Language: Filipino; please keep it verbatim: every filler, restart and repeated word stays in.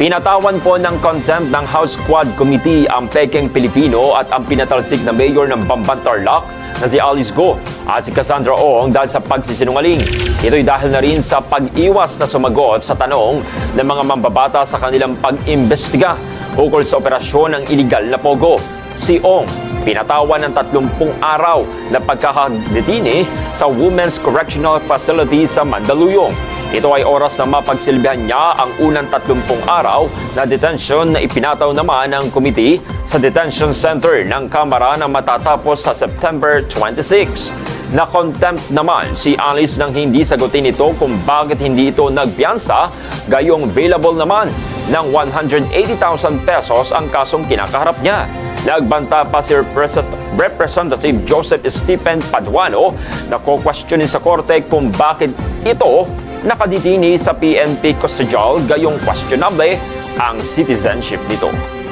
Pinatawan po ng contempt ng House Quad Committee ang pekeng Pilipino at ang pinatalsik na mayor ng Bamban Tarlac na si Alice Go at si Cassandra Ong dahil sa pagsisinungaling. Ito'y dahil na rin sa pag-iwas na sumagot sa tanong ng mga mambabata sa kanilang pag-imbestiga ukol sa operasyon ng iligal na pogo. Si Ong pinatawan ng tatlumpung araw na pagkakadetine sa Women's Correctional Facility sa Mandaluyong. Ito ay oras na mapagsilbihan niya ang unang tatlumpung araw na detention na ipinataw naman ng committee sa detention center ng Kamara na matatapos sa September twenty-sixth. Na-contempt naman si Alice nang hindi sagutin ito kung bakit hindi ito nagpiyansa, gayong available naman ng one hundred eighty thousand pesos ang kasong kinakaharap niya. Nagbanta pa si Representative Joseph Stephen Paduano na ko-questionin sa korte kung bakit ito nakadetini sa P N P custodial, gayong questionable ang citizenship nito.